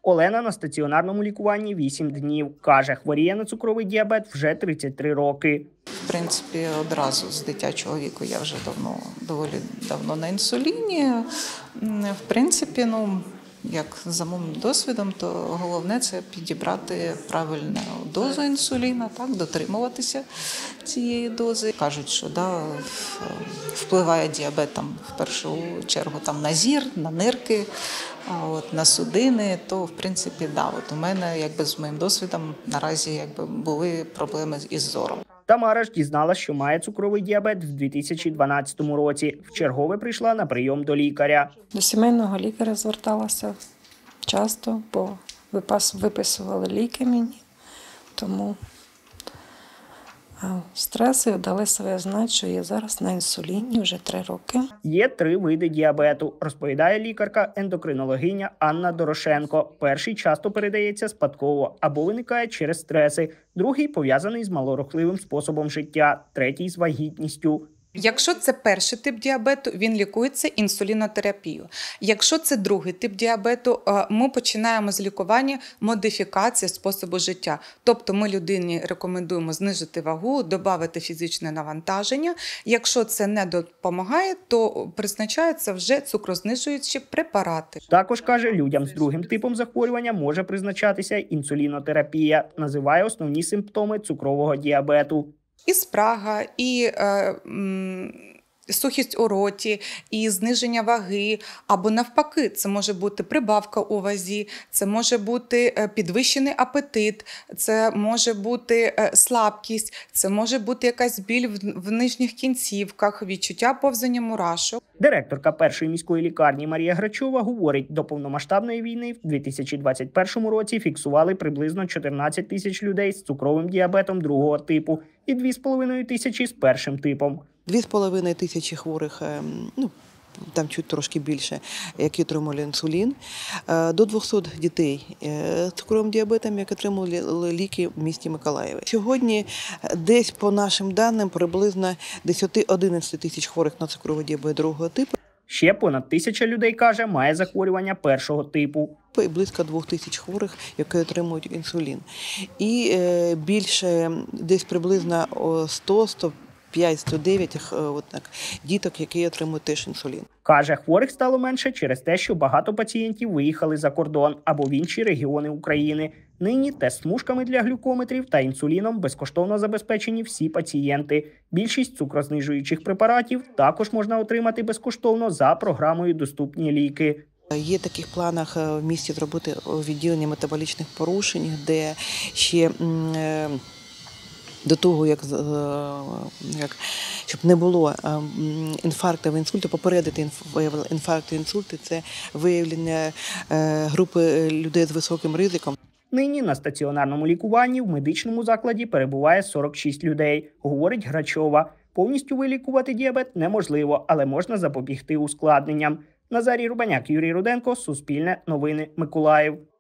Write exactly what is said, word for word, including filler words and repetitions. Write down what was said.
Олена на стаціонарному лікуванні вісім днів. Каже, хворіє на цукровий діабет вже тридцять три роки. В принципі, одразу з дитячого віку я вже давно, доволі давно на інсуліні. В принципі, ну, як за моїм досвідом, то головне – це підібрати правильну дозу інсуліна, так, дотримуватися цієї дози. Кажуть, що да, впливає діабет там, в першу чергу там, на зір, на нирки, а от, на судини, то в принципі, да, от у мене якби, з моїм досвідом наразі якби, були проблеми із зором. Тамара ж дізналась, що має цукровий діабет в дві тисячі дванадцятому році. Вчергове прийшла на прийом до лікаря. До сімейного лікаря зверталася часто, бо виписували ліки мені, тому стреси дали себе знати, що я зараз на інсуліні вже три роки. Є три види діабету, розповідає лікарка-ендокринологиня Анна Дорошенко. Перший часто передається спадково або виникає через стреси. Другий пов'язаний з малорухливим способом життя. Третій – з вагітністю. Якщо це перший тип діабету, він лікується інсулінотерапією. Якщо це другий тип діабету, ми починаємо з лікування модифікації способу життя. Тобто ми людині рекомендуємо знизити вагу, додати фізичне навантаження. Якщо це не допомагає, то призначаються вже цукрознижуючі препарати. Також, каже, людям з другим типом захворювання може призначатися інсулінотерапія. Називає основні симптоми цукрового діабету. І спрага, і е, м, сухість у роті, і зниження ваги, або навпаки, це може бути прибавка у вазі, це може бути підвищений апетит, це може бути слабкість, це може бути якась біль в, в нижніх кінцівках, відчуття повзання мурашок. Директорка першої міської лікарні Марія Грачова говорить, до повномасштабної війни в дві тисячі двадцять першому році фіксували приблизно чотирнадцять тисяч людей з цукровим діабетом другого типу і дві з половиною тисячі з першим типом. Дві з половиною тисячі хворих, ну, там чуть трошки більше, які отримали інсулін. До двохсот дітей з цукровим діабетом, які отримали ліки в місті Миколаєві. Сьогодні десь, по нашим даним, приблизно десять-одинадцять тисяч хворих на цукровий діабет другого типу. Ще понад тисяча людей, каже, має захворювання першого типу. І близько двох тисяч хворих, які отримують інсулін. І більше, десь приблизно сто - сто п'ять - сто дев'ять от так, діток, які отримують теж інсулін. Каже, хворих стало менше через те, що багато пацієнтів виїхали за кордон або в інші регіони України. Нині тест-смужками для глюкометрів та інсуліном безкоштовно забезпечені всі пацієнти. Більшість цукрознижуючих препаратів також можна отримати безкоштовно за програмою «Доступні ліки». Є в таких планах в місті зробити відділення метаболічних порушень, де ще до того, як, як щоб не було інфаркту, інсульту, попередити інфаркти, інсульти – це виявлення групи людей з високим ризиком. Нині на стаціонарному лікуванні в медичному закладі перебуває сорок шість людей, говорить Грачова. Повністю вилікувати діабет неможливо, але можна запобігти ускладненням. Назарій Рубаняк, Юрій Руденко, Суспільне новини, Миколаїв.